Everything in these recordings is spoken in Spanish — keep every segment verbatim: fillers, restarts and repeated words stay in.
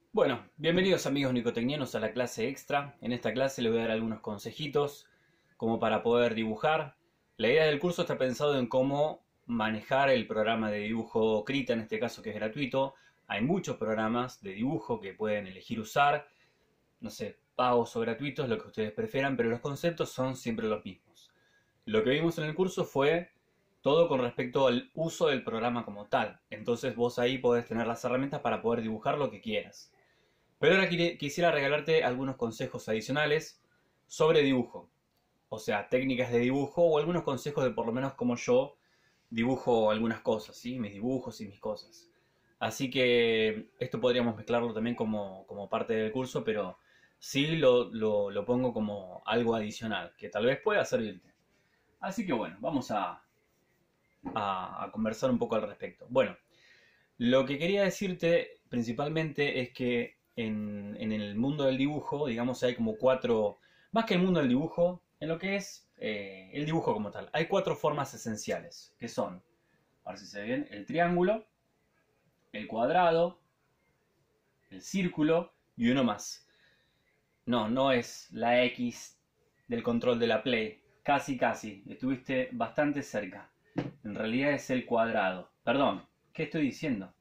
Bueno, bienvenidos amigos nicotecnianos a la clase extra. En esta clase les voy a dar algunos consejitos como para poder dibujar. La idea del curso está pensado en cómo manejar el programa de dibujo Krita, en este caso que es gratuito. Hay muchos programas de dibujo que pueden elegir usar, no sé, pagos o gratuitos, lo que ustedes prefieran, pero los conceptos son siempre los mismos. Lo que vimos en el curso fue todo con respecto al uso del programa como tal. Entonces vos ahí podés tener las herramientas para poder dibujar lo que quieras. Pero ahora quisiera regalarte algunos consejos adicionales sobre dibujo. O sea, técnicas de dibujo o algunos consejos de por lo menos cómo yo dibujo algunas cosas, ¿sí? Mis dibujos y mis cosas. Así que esto podríamos mezclarlo también como, como parte del curso, pero sí lo, lo, lo pongo como algo adicional, que tal vez pueda servirte. Así que bueno, vamos a, a, a conversar un poco al respecto. Bueno, lo que quería decirte principalmente es que en, en el mundo del dibujo, digamos, hay como cuatro, más que el mundo del dibujo, en lo que es eh, el dibujo como tal, hay cuatro formas esenciales, que son, a ver si se ve bien, el triángulo, el cuadrado, el círculo y uno más. No, no es la X del control de la Play, casi casi, estuviste bastante cerca. En realidad es el cuadrado. Perdón, ¿qué estoy diciendo?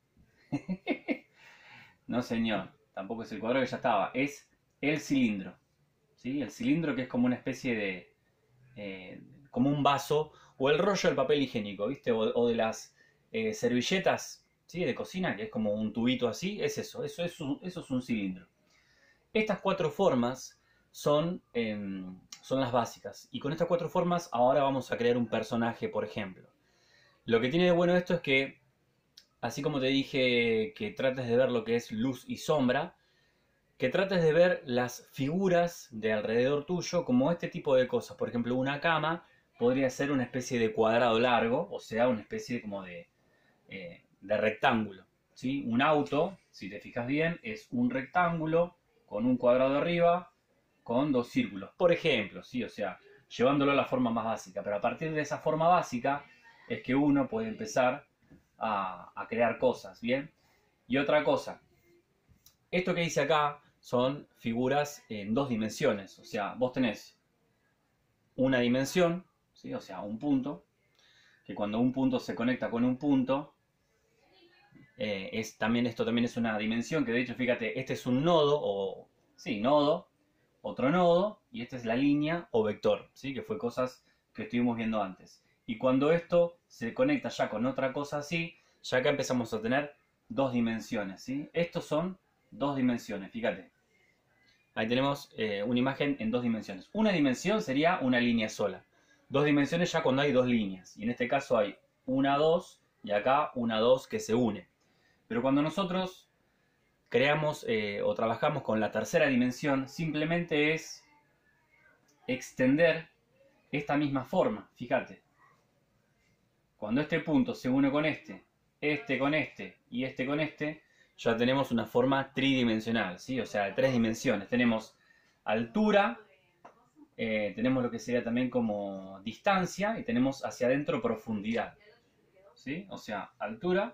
No, señor, tampoco es el cuadrado que ya estaba, es el cilindro. ¿Sí? El cilindro que es como una especie de... eh, como un vaso, o el rollo del papel higiénico, ¿viste? O, o de las eh, servilletas, ¿sí? De cocina, que es como un tubito así, es eso, eso es un, eso es un cilindro. Estas cuatro formas son, eh, son las básicas, y con estas cuatro formas ahora vamos a crear un personaje, por ejemplo. Lo que tiene de bueno esto es que, así como te dije que trates de ver lo que es luz y sombra, que trates de ver las figuras de alrededor tuyo como este tipo de cosas. Por ejemplo, una cama podría ser una especie de cuadrado largo, o sea, una especie como de, eh, de rectángulo. ¿Sí? Un auto, si te fijas bien, es un rectángulo con un cuadrado arriba, con dos círculos. Por ejemplo, ¿sí? O sea, llevándolo a la forma más básica. Pero a partir de esa forma básica es que uno puede empezar a, a crear cosas, ¿bien? Y otra cosa, esto que dice acá son figuras en dos dimensiones. O sea, vos tenés una dimensión, ¿sí? O sea, un punto, que cuando un punto se conecta con un punto, eh, es, también, esto también es una dimensión, que de hecho, fíjate, este es un nodo, o sí, nodo, otro nodo, y esta es la línea o vector, ¿sí? Que fue cosas que estuvimos viendo antes. Y cuando esto se conecta ya con otra cosa así, ya acá empezamos a tener dos dimensiones, ¿sí? Estos son dos dimensiones, fíjate. Ahí tenemos eh, una imagen en dos dimensiones. Una dimensión sería una línea sola. Dos dimensiones ya cuando hay dos líneas. Y en este caso hay una, dos, y acá una, dos que se une. Pero cuando nosotros creamos eh, o trabajamos con la tercera dimensión, simplemente es extender esta misma forma. Fíjate. Cuando este punto se une con este, este con este y este con este, ya tenemos una forma tridimensional, ¿sí? O sea, de tres dimensiones. Tenemos altura, eh, tenemos lo que sería también como distancia y tenemos hacia adentro profundidad, ¿sí? O sea, altura,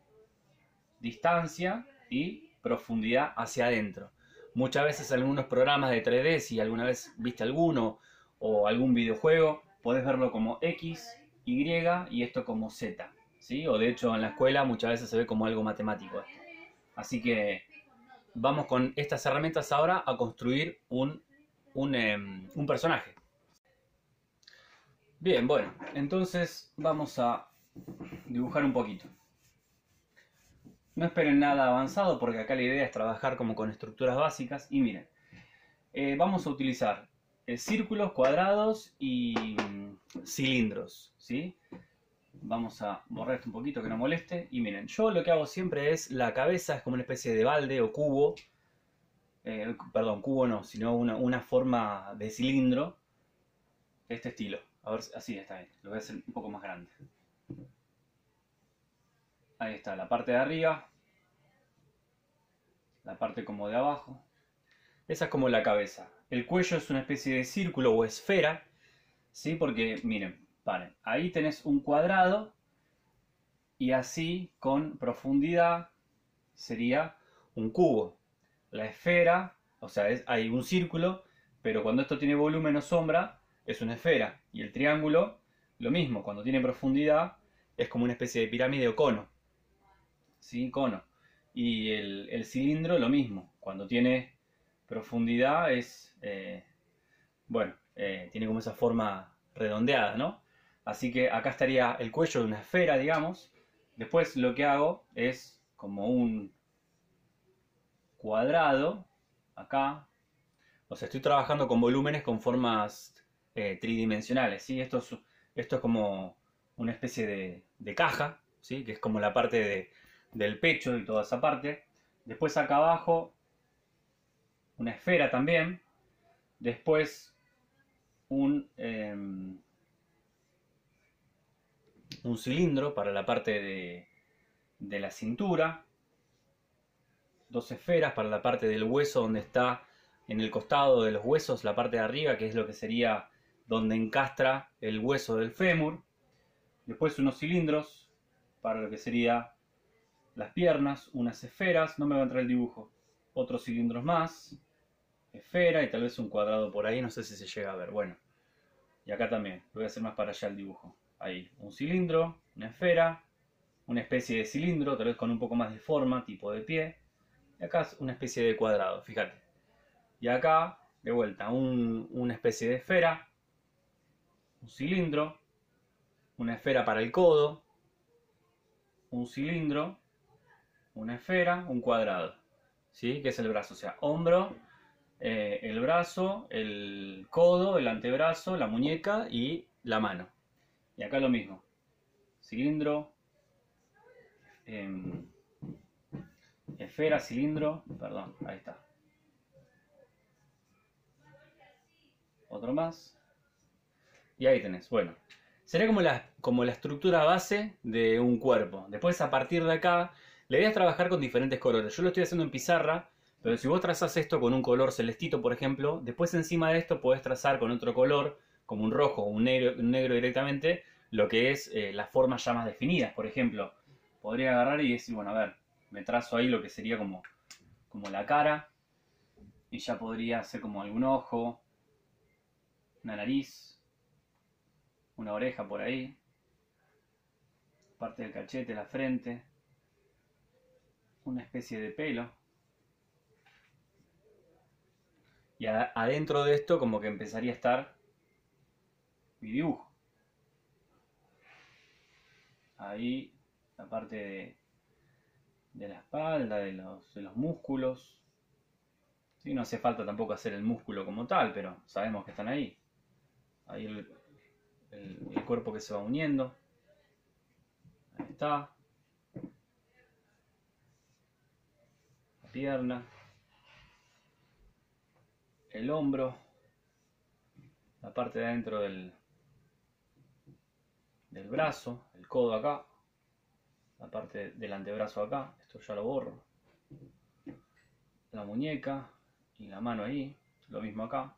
distancia y profundidad hacia adentro. Muchas veces en algunos programas de tres D, si alguna vez viste alguno o algún videojuego, podés verlo como X, Y y esto como Z, ¿sí? O de hecho en la escuela muchas veces se ve como algo matemático esto. Así que vamos con estas herramientas ahora a construir un, un, eh, un personaje. Bien, bueno, entonces vamos a dibujar un poquito. No esperen nada avanzado porque acá la idea es trabajar como con estructuras básicas. Y miren, eh, vamos a utilizar eh, círculos, cuadrados y mm, cilindros, ¿sí? Vamos a borrar esto un poquito que no moleste. Y miren, yo lo que hago siempre es, la cabeza es como una especie de balde o cubo. Eh, perdón, cubo no, sino una, una forma de cilindro de este estilo. A ver, así está bien. Lo voy a hacer un poco más grande. Ahí está, la parte de arriba, la parte como de abajo. Esa es como la cabeza. El cuello es una especie de círculo o esfera, ¿sí? Porque, miren, paren, ahí tenés un cuadrado y así con profundidad sería un cubo. la esfera, o sea, es, hay un círculo, pero cuando esto tiene volumen o sombra, es una esfera. Y el triángulo, lo mismo, cuando tiene profundidad, es como una especie de pirámide o cono. ¿Sí? Cono. Y el, el cilindro, lo mismo, cuando tiene profundidad, es, eh, bueno, eh, tiene como esa forma redondeada, ¿no? Así que acá estaría el cuello de una esfera, digamos. Después lo que hago es como un cuadrado, acá. O sea, estoy trabajando con volúmenes con formas eh, tridimensionales, ¿sí? Esto es, esto es como una especie de, de caja, ¿sí? Que es como la parte de, del pecho y toda esa parte. Después acá abajo, una esfera también. Después un, eh, un cilindro para la parte de, de la cintura. Dos esferas para la parte del hueso donde está en el costado de los huesos, la parte de arriba, que es lo que sería donde encastra el hueso del fémur. Después unos cilindros para lo que sería las piernas, unas esferas, no me va a entrar el dibujo, otros cilindros más, esfera y tal vez un cuadrado por ahí, no sé si se llega a ver. Bueno, y acá también, lo voy a hacer más para allá el dibujo. Ahí, un cilindro, una esfera, una especie de cilindro, tal vez con un poco más de forma, tipo de pie. Y acá es una especie de cuadrado, fíjate. Y acá, de vuelta, un, una especie de esfera, un cilindro, una esfera para el codo, un cilindro, una esfera, un cuadrado. ¿Sí? Que es el brazo, o sea, hombro, eh, el brazo, el codo, el antebrazo, la muñeca y la mano. Y acá lo mismo. Cilindro, eh, esfera, cilindro, perdón, ahí está. Otro más. Y ahí tenés, bueno. Sería como la, como la estructura base de un cuerpo. Después, a partir de acá, la idea es trabajar con diferentes colores. Yo lo estoy haciendo en pizarra, pero si vos trazás esto con un color celestito, por ejemplo, después encima de esto podés trazar con otro color, como un rojo o un negro, un negro directamente, lo que es eh, las formas ya más definidas. Por ejemplo, podría agarrar y decir, bueno, a ver, me trazo ahí lo que sería como, como la cara, y ya podría hacer como algún ojo, una nariz, una oreja por ahí, parte del cachete, la frente, una especie de pelo. Y a, adentro de esto como que empezaría a estar mi dibujo. Ahí la parte de, de la espalda, de los, de los músculos. ¿Sí? No hace falta tampoco hacer el músculo como tal, pero sabemos que están ahí. Ahí el, el, el cuerpo que se va uniendo. Ahí está. La pierna. El hombro. La parte de adentro del, del brazo. El codo acá. La parte del antebrazo acá. Esto ya lo borro. La muñeca. Y la mano ahí. Lo mismo acá.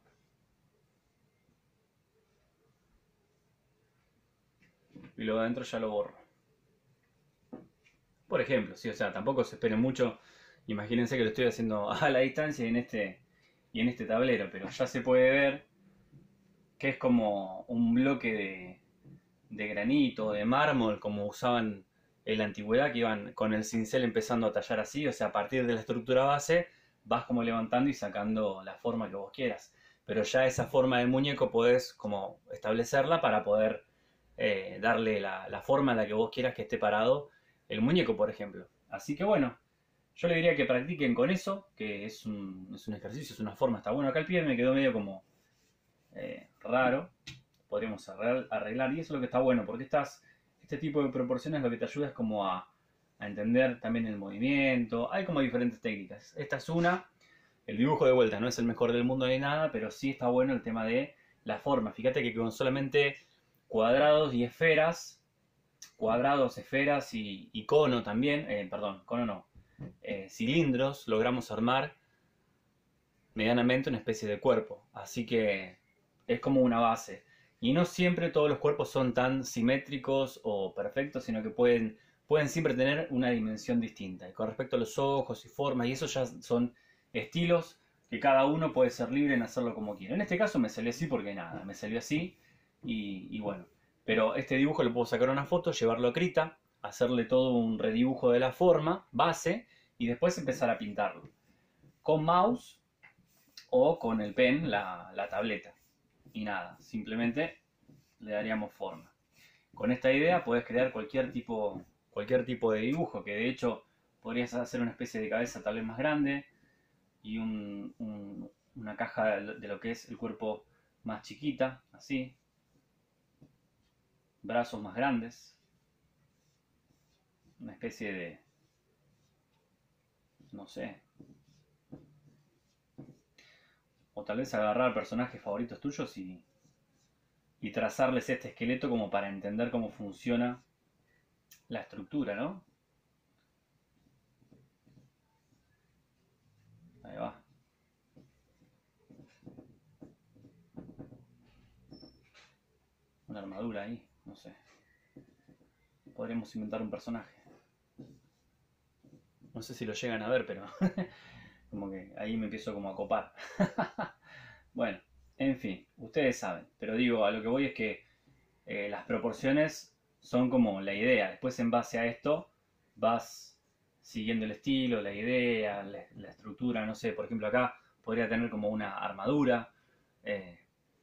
Y lo de adentro ya lo borro. Por ejemplo, sí, o sea, tampoco se esperen mucho. Imagínense que lo estoy haciendo a la distancia y en este, y en este tablero, pero ya se puede ver que es como un bloque de, de granito, de mármol, como usaban en la antigüedad, que iban con el cincel empezando a tallar así, o sea, a partir de la estructura base vas como levantando y sacando la forma que vos quieras. Pero ya esa forma de muñeco podés como establecerla para poder eh, darle la, la forma en la que vos quieras que esté parado el muñeco, por ejemplo. Así que bueno, yo le diría que practiquen con eso, que es un, es un ejercicio, es una forma, está bueno. Acá el pie me quedó medio como eh, raro, podríamos arreglar, arreglar, y eso es lo que está bueno, porque estas, este tipo de proporciones lo que te ayuda es como a, a entender también el movimiento. Hay como diferentes técnicas. Esta es una. El dibujo de vuelta no es el mejor del mundo ni nada, pero sí está bueno el tema de la forma. Fíjate que con solamente cuadrados y esferas, cuadrados, esferas y, y cono también, eh, perdón, cono no, eh, cilindros, logramos armar medianamente una especie de cuerpo. Así que es como una base. Y no siempre todos los cuerpos son tan simétricos o perfectos, sino que pueden, pueden siempre tener una dimensión distinta. Y con respecto a los ojos y formas, y eso ya son estilos que cada uno puede ser libre en hacerlo como quiera. En este caso me salió así porque nada, me salió así y, y bueno. Pero este dibujo le puedo sacar una foto, llevarlo a Krita, hacerle todo un redibujo de la forma, base, y después empezar a pintarlo. Con mouse o con el pen, la, la tableta. Y nada, simplemente le daríamos forma. Con esta idea puedes crear cualquier tipo, cualquier tipo de dibujo, que de hecho podrías hacer una especie de cabeza tal vez más grande y un, un, una caja de lo que es el cuerpo más chiquita, así. Brazos más grandes. Una especie de, no sé. O tal vez agarrar personajes favoritos tuyos y, y trazarles este esqueleto como para entender cómo funciona la estructura, ¿no? Ahí va. Una armadura ahí, no sé. Podríamos inventar un personaje. No sé si lo llegan a ver, pero como que ahí me empiezo como a copar. Bueno, en fin, ustedes saben. Pero digo, a lo que voy es que eh, las proporciones son como la idea. Después en base a esto vas siguiendo el estilo, la idea, la, la estructura. No sé, por ejemplo acá podría tener como una armadura. Eh,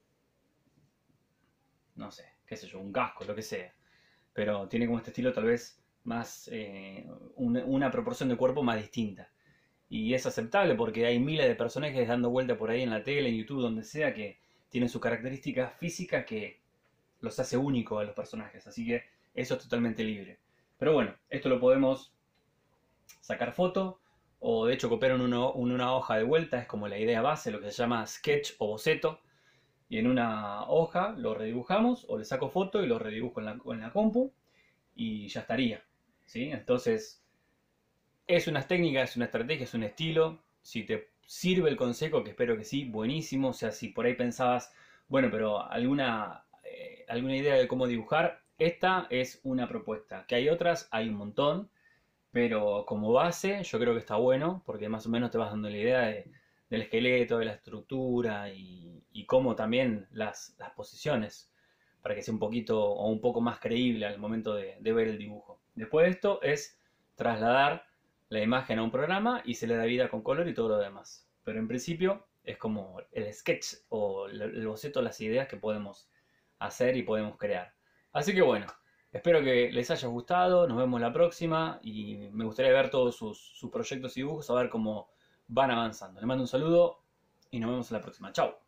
no sé, qué sé yo, un casco, lo que sea. Pero tiene como este estilo tal vez más, eh, una, una proporción de cuerpo más distinta. Y es aceptable porque hay miles de personajes dando vuelta por ahí en la tele, en YouTube, donde sea, que tienen sus características físicas que los hace únicos a los personajes. Así que eso es totalmente libre. Pero bueno, esto lo podemos sacar foto o de hecho copiar en una, en una hoja de vuelta. Es como la idea base, lo que se llama sketch o boceto. Y en una hoja lo redibujamos o le saco foto y lo redibujo en la, en la compu y ya estaría. ¿Sí? Entonces, es una técnica, es una estrategia, es un estilo. Si te sirve el consejo, que espero que sí, buenísimo. O sea, si por ahí pensabas, bueno, pero alguna, eh, alguna idea de cómo dibujar, esta es una propuesta. Que hay otras, hay un montón. Pero como base, yo creo que está bueno, porque más o menos te vas dando la idea de, del esqueleto, de la estructura y, y cómo también las, las posiciones, para que sea un poquito o un poco más creíble al momento de, de ver el dibujo. Después de esto es trasladar la imagen a un programa y se le da vida con color y todo lo demás. Pero en principio es como el sketch o el boceto, las ideas que podemos hacer y podemos crear. Así que bueno, espero que les haya gustado, nos vemos la próxima y me gustaría ver todos sus, sus proyectos y dibujos, a ver cómo van avanzando. Les mando un saludo y nos vemos en la próxima. Chao.